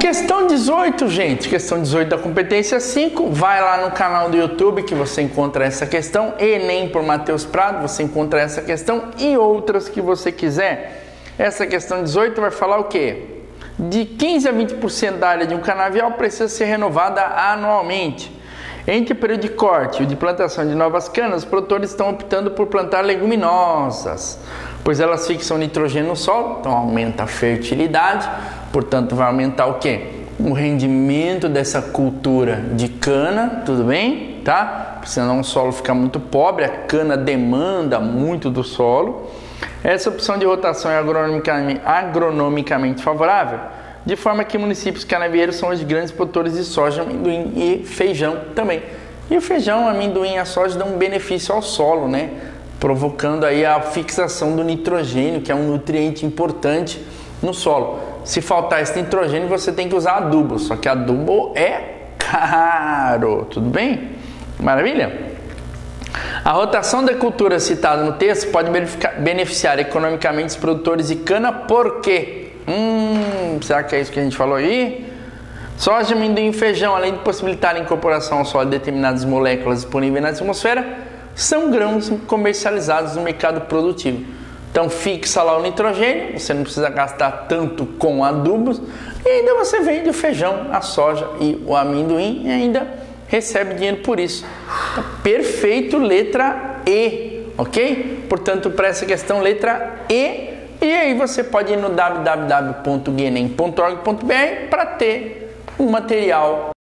questão 18, gente, questão 18 da competência 5, vai lá no canal do YouTube que você encontra essa questão, Enem por Matheus Prado, você encontra essa questão e outras que você quiser. Essa questão 18 vai falar o quê? De 15 a 20% da área de um canavial precisa ser renovada anualmente. Entre o período de corte e o de plantação de novas canas, os produtores estão optando por plantar leguminosas, pois elas fixam nitrogênio no solo, então aumenta a fertilidade, portanto vai aumentar o quê? O rendimento dessa cultura de cana, tudo bem? Tá? Senão o solo fica muito pobre, a cana demanda muito do solo. Essa opção de rotação é agronomicamente favorável, de forma que municípios canavieiros são os grandes produtores de soja, amendoim e feijão também. E o feijão, o amendoim e a soja dão um benefício ao solo, né? Provocando aí a fixação do nitrogênio, que é um nutriente importante no solo. Se faltar esse nitrogênio, você tem que usar adubo, só que adubo é caro, tudo bem? Maravilha? A rotação da cultura citada no texto pode beneficiar economicamente os produtores de cana, por quê? Será que é isso que a gente falou aí? Soja, amendoim e feijão, além de possibilitar a incorporação ao solo de determinadas moléculas disponíveis na atmosfera, são grãos comercializados no mercado produtivo. Então fixa lá o nitrogênio, você não precisa gastar tanto com adubos, e ainda você vende o feijão, a soja e o amendoim e ainda recebe dinheiro por isso. Então, perfeito, letra E, ok? Portanto, para essa questão, letra E. E aí você pode ir no www.guienem.org.br para ter um material